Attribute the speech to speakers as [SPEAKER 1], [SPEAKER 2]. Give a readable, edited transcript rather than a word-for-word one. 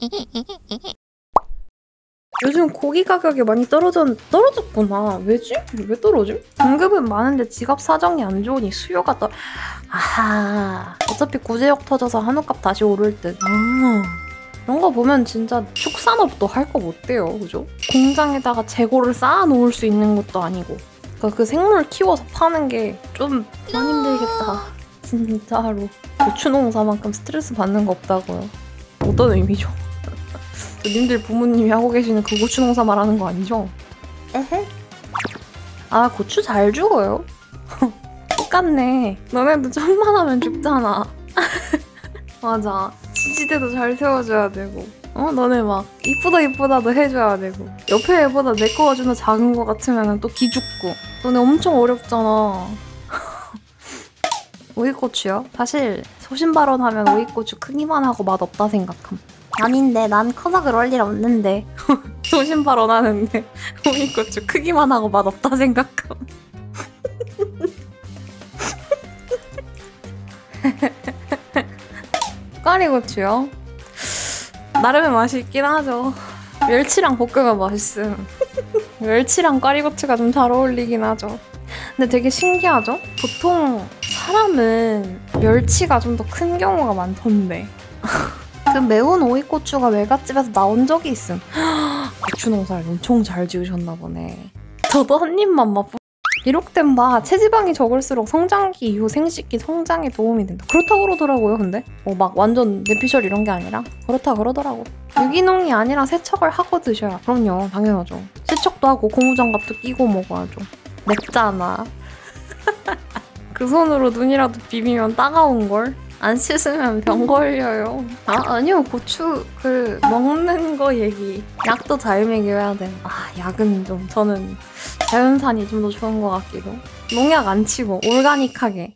[SPEAKER 1] 요즘 고기 가격이 많이 떨어졌구나. 왜지? 왜 떨어짐? 공급은 많은데 지갑 사정이 안 좋으니 수요가 아하. 어차피 구제역 터져서 한우값 다시 오를 듯. 이런 거 보면 진짜 축산업도 할 거 못 돼요. 그죠? 공장에다가 재고를 쌓아놓을 수 있는 것도 아니고. 그러니까 그 생물 키워서 파는 게 좀 많이 힘들겠다. 진짜로. 고추 농사만큼 스트레스 받는 거 없다고요. 어떤 의미죠? 님들 부모님이 하고 계시는 그 고추 농사 말하는 거 아니죠? 에헤. 아, 고추 잘 죽어요. 똑같네. 너네도 천만 하면 죽잖아. 맞아. 지지대도 잘 세워줘야 되고. 너네 막 이쁘다도 해줘야 되고. 옆에 애보다 내 거가 좀 더 작은 거 같으면 또 기죽고. 너네 엄청 어렵잖아. 오이고추요? 사실 소신발언하면 오이고추 크기만 하고 맛없다 생각함. 아닌데 난 커서 그럴 일 없는데. 소신발언하는데 오이고추 크기만 하고 맛없다 생각함. 꽈리고추요? 나름의 맛이 있긴 하죠. 멸치랑 볶으면 맛있음. 멸치랑 꽈리고추가 좀 잘 어울리긴 하죠. 근데 되게 신기하죠? 보통 사람은 멸치가 좀 더 큰 경우가 많던데. 그 매운 오이고추가 외갓집에서 나온 적이 있음. 고추 농사를 엄청 잘 지으셨나 보네. 저도 한 입만 맛보. 이렇된 바 체지방이 적을수록 성장기 이후 생식기 성장에 도움이 된다. 그렇다고 그러더라고요. 근데 막 완전 뇌피셜 이런 게 아니라 그렇다 그러더라고. 유기농이 아니라 세척을 하고 드셔야. 그럼요, 당연하죠. 세척도 하고 고무장갑도 끼고 먹어야죠. 맵잖아. 그 손으로 눈이라도 비비면 따가운걸? 안 씻으면 병 걸려요. 아니요, 고추 먹는 거 얘기. 약도 잘 먹여야 돼. 약은 좀 저는 자연산이 좀 더 좋은 것 같기도. 농약 안 치고 올가닉하게